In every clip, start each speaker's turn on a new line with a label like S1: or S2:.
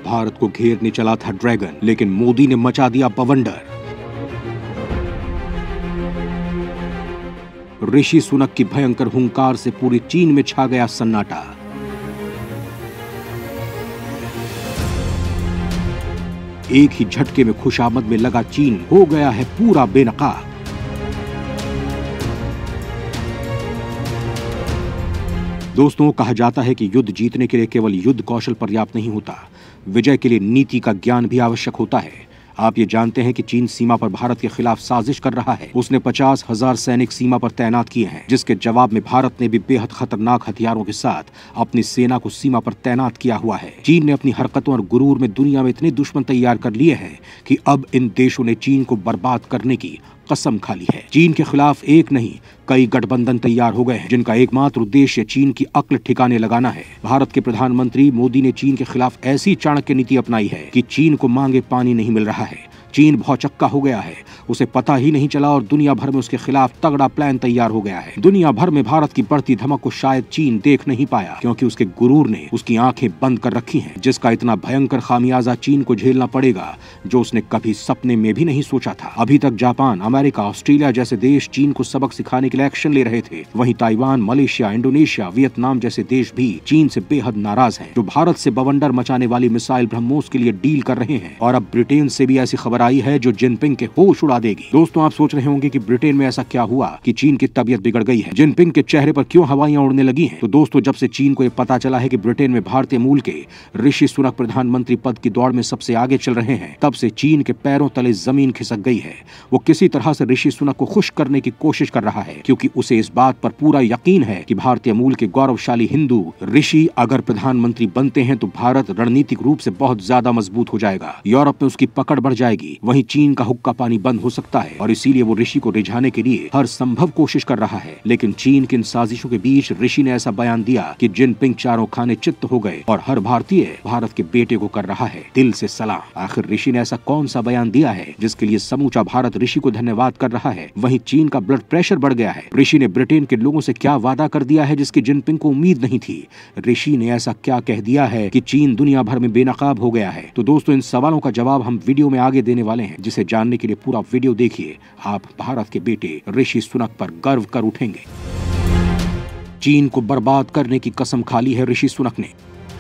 S1: भारत को घेरने चला था ड्रैगन, लेकिन मोदी ने मचा दिया बवंडर। ऋषि सुनक की भयंकर हुंकार से पूरे चीन में छा गया सन्नाटा। एक ही झटके में खुशामद में लगा चीन हो गया है पूरा बेनकाब। दोस्तों, कहा जाता है कि युद्ध जीतने के लिए केवल युद्ध कौशल पर्याप्त नहीं होता, विजय के लिए नीति का ज्ञान भी आवश्यक होता है। आप ये जानते हैं कि चीन सीमा पर भारत के खिलाफ साजिश कर रहा है। उसने 50,000 सैनिक सीमा पर तैनात किए हैं, जिसके जवाब में भारत ने भी बेहद खतरनाक हथियारों के साथ अपनी सेना को सीमा पर तैनात किया हुआ है। चीन ने अपनी हरकतों और गुरूर में दुनिया में इतने दुश्मन तैयार कर लिए हैं कि अब इन देशों ने चीन को बर्बाद करने की कसम खा ली है। चीन के खिलाफ एक नहीं कई गठबंधन तैयार हो गए हैं, जिनका एकमात्र उद्देश्य चीन की अक्ल ठिकाने लगाना है। भारत के प्रधानमंत्री मोदी ने चीन के खिलाफ ऐसी चाणक्य नीति अपनाई है कि चीन को मांगे पानी नहीं मिल रहा है। चीन भौचक्का हो गया है, उसे पता ही नहीं चला और दुनिया भर में उसके खिलाफ तगड़ा प्लान तैयार हो गया है। दुनिया भर में भारत की बढ़ती धमक को शायद चीन देख नहीं पाया, क्योंकि उसके गुरूर ने उसकी आंखें बंद कर रखी हैं, जिसका इतना भयंकर खामियाजा चीन को झेलना पड़ेगा जो उसने कभी सपने में भी नहीं सोचा था। अभी तक जापान, अमेरिका, ऑस्ट्रेलिया जैसे देश चीन को सबक सिखाने के लिए एक्शन ले रहे थे, वहीं ताइवान, मलेशिया, इंडोनेशिया, वियतनाम जैसे देश भी चीन से बेहद नाराज हैं, जो भारत से बवंडर मचाने वाली मिसाइल ब्रह्मोस के लिए डील कर रहे हैं। और अब ब्रिटेन से भी ऐसी खबर आई है जो जिनपिंग के होश उड़ा देगी। दोस्तों, आप सोच रहे होंगे कि ब्रिटेन में ऐसा क्या हुआ कि चीन की तबीयत बिगड़ गई है, जिनपिंग के चेहरे पर क्यों हवाइयां उड़ने लगी हैं? तो दोस्तों, जब से चीन को ये पता चला है कि ब्रिटेन में भारतीय मूल के ऋषि सुनक प्रधानमंत्री पद की दौड़ में सबसे आगे चल रहे हैं, तब से चीन के पैरों तले जमीन खिसक गई है। वो किसी तरह से ऋषि सुनक को खुश करने की कोशिश कर रहा है, क्योंकि उसे इस बात पर पूरा यकीन है कि भारतीय मूल के गौरवशाली हिंदू ऋषि अगर प्रधानमंत्री बनते हैं तो भारत रणनीतिक रूप से बहुत ज्यादा मजबूत हो जाएगा, यूरोप में उसकी पकड़ बढ़ जाएगी, वहीं चीन का हुक्का पानी बंद हो सकता है। और इसीलिए वो ऋषि को रिझाने के लिए हर संभव कोशिश कर रहा है। लेकिन चीन की इन साजिशों के बीच ऋषि ने ऐसा बयान दिया कि जिनपिंग चारों खाने चित्त हो गए और हर भारतीय भारत के बेटे को कर रहा है दिल से सलाम। आखिर ऋषि ने ऐसा कौन सा बयान दिया है जिसके लिए समूचा भारत ऋषि को धन्यवाद कर रहा है? वहीं चीन का ब्लड प्रेशर बढ़ गया है। ऋषि ने ब्रिटेन के लोगों से क्या वादा कर दिया है जिसकी जिनपिंग को उम्मीद नहीं थी? ऋषि ने ऐसा क्या कह दिया है कि चीन दुनिया भर में बेनकाब हो गया है? तो दोस्तों, इन सवालों का जवाब हम वीडियो में आगे देने वाले हैं, जिसे जानने के लिए पूरा वीडियो देखिए। आप भारत के बेटे ऋषि सुनक पर गर्व कर उठेंगे। चीन को बर्बाद करने की कसम खा ली है ऋषि सुनक ने।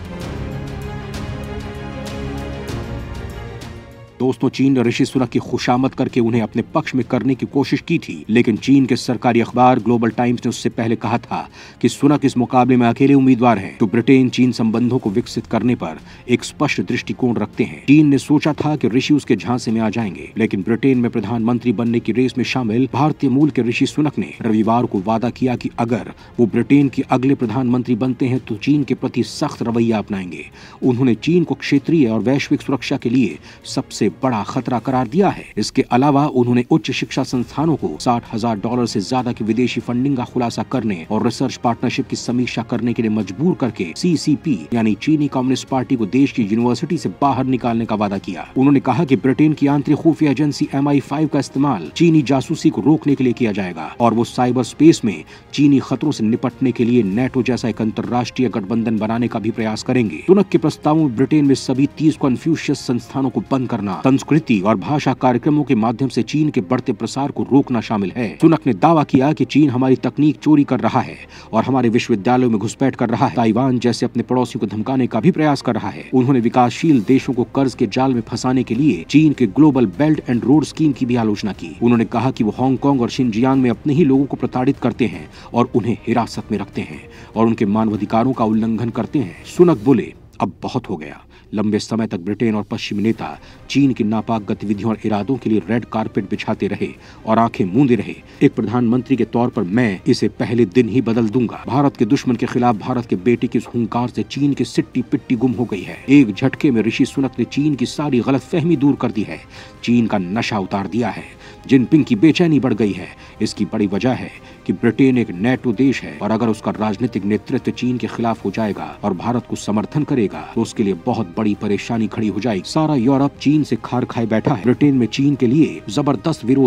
S1: दोस्तों, चीन ने ऋषि सुनक की खुशामद करके उन्हें अपने पक्ष में करने की कोशिश की थी, लेकिन चीन के सरकारी अखबार ग्लोबल टाइम्स ने उससे पहले कहा था कि सुनक इस मुकाबले में अकेले उम्मीदवार हैं। तो ब्रिटेन चीन संबंधों को विकसित करने पर एक स्पष्ट दृष्टिकोण रखते हैं। चीन ने सोचा था कि ऋषि उसके झांसे में आ जाएंगे, लेकिन ब्रिटेन में प्रधानमंत्री बनने की रेस में शामिल भारतीय मूल के ऋषि सुनक ने रविवार को वादा किया कि अगर वो ब्रिटेन के अगले प्रधानमंत्री बनते हैं तो चीन के प्रति सख्त रवैया अपनाएंगे। उन्होंने चीन को क्षेत्रीय और वैश्विक सुरक्षा के लिए सबसे बड़ा खतरा करार दिया है। इसके अलावा उन्होंने उच्च शिक्षा संस्थानों को $60,000 से ज्यादा की विदेशी फंडिंग का खुलासा करने और रिसर्च पार्टनरशिप की समीक्षा करने के लिए मजबूर करके CCP यानी चीनी कम्युनिस्ट पार्टी को देश की यूनिवर्सिटी से बाहर निकालने का वादा किया। उन्होंने कहा कि ब्रिटेन की आंतरिक खुफिया एजेंसी MI5 का इस्तेमाल चीनी जासूसी को रोकने के लिए किया जाएगा और वो साइबर स्पेस में चीनी खतरों से निपटने के लिए नेटो जैसा एक अंतर्राष्ट्रीय गठबंधन बनाने का भी प्रयास करेंगे। सुनक के प्रस्तावों में ब्रिटेन में सभी 30 कन्फ्यूशियस संस्थानों को बंद करना, संस्कृति और भाषा कार्यक्रमों के माध्यम से चीन के बढ़ते प्रसार को रोकना शामिल है। सुनक ने दावा किया कि चीन हमारी तकनीक चोरी कर रहा है और हमारे विश्वविद्यालयों में घुसपैठ कर रहा है, ताइवान जैसे अपने पड़ोसियों को धमकाने का भी प्रयास कर रहा है। उन्होंने विकासशील देशों को कर्ज के जाल में फंसाने के लिए चीन के global belt and road scheme की भी आलोचना की। उन्होंने कहा कि वो हांगकांग और शिनजियांग में अपने ही लोगों को प्रताड़ित करते हैं और उन्हें हिरासत में रखते हैं और उनके मानवाधिकारों का उल्लंघन करते हैं। सुनक बोले, अब बहुत हो गया। लंबे समय तक ब्रिटेन और पश्चिमी नेता चीन की नापाक गतिविधियों और इरादों के लिए रेड कारपेट बिछाते रहे और आंखें मूंदे रहे। एक प्रधानमंत्री के तौर पर मैं इसे पहले दिन ही बदल दूंगा। भारत के दुश्मन के खिलाफ भारत के बेटे की इस हुंकार से चीन की सिट्टी पिट्टी गुम हो गई है। एक झटके में ऋषि सुनक ने चीन की सारी गलतफहमी दूर कर दी है, चीन का नशा उतार दिया है। जिनपिंग की बेचैनी बढ़ गई है। इसकी बड़ी वजह है कि ब्रिटेन एक नेटो देश है और अगर उसका राजनीतिक नेतृत्व चीन के खिलाफ हो जाएगा और भारत को समर्थन करेगा तो उसके लिए बहुत बड़ी परेशानी खड़ी हो जाएगी। सारा यूरोप चीन से खार खाए बैठा है। ब्रिटेन में चीन के लिए जबरदस्त विरोध है।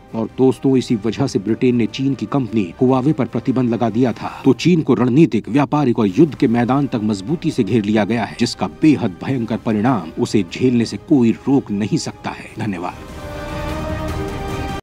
S1: और दोस्तों, इसी वजह से ब्रिटेन ने चीन की कंपनी हुआवे पर प्रतिबंध लगा दिया था। तो चीन को रणनीतिक, व्यापारिक और युद्ध के मैदान तक मजबूती से घेर लिया गया है, जिसका बेहद भयंकर परिणाम उसे झेलने से कोई रोक नहीं सकता है। धन्यवाद।